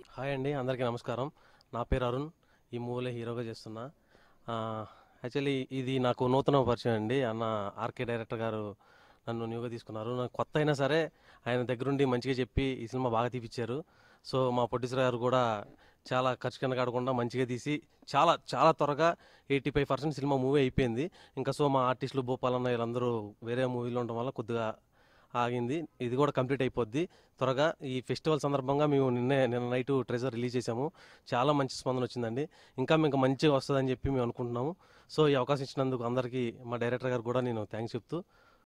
Hi అండి, అందరికీ నమస్కారం. నా పేరు అరుణ్. ఈ మూవీలో హీరోగా చేస్తున్నా. యాక్చువల్లీ ఇది నాకు నూతన పరిచయం అండి. అన్న ఆర్కే డైరెక్టర్ గారు నన్ను న్యూగా తీసుకున్నారు. నాకు కొత్త అయినా సరే ఆయన దగ్గరుండి మంచిగా చెప్పి ఈ సినిమా బాగా తీపిచ్చారు. సో మా ప్రొడ్యూసర్ గారు కూడా చాలా ఖర్చు కింద కాడకుండా మంచిగా తీసి చాలా చాలా త్వరగా 85% సినిమా మూవీ అయిపోయింది. ఇంకా సో మా ఆర్టిస్టులు భూపాల్ అన్న వీళ్ళందరూ వేరే మూవీలో ఉండడం వల్ల కొద్దిగా ఆగింది. ఇది కూడా కంప్లీట్ అయిపోద్ది త్వరగా. ఈ ఫెస్టివల్ సందర్భంగా మేము నిన్న నైట్ ట్రెజర్ రిలీజ్ చేసాము. చాలా మంచి స్పందన వచ్చిందండి. ఇంకా మీకు మంచిగా వస్తుందని చెప్పి మేము అనుకుంటున్నాము. సో ఈ అవకాశం ఇచ్చినందుకు అందరికీ మా డైరెక్టర్ గారు కూడా నేను థ్యాంక్స్ చెప్తూ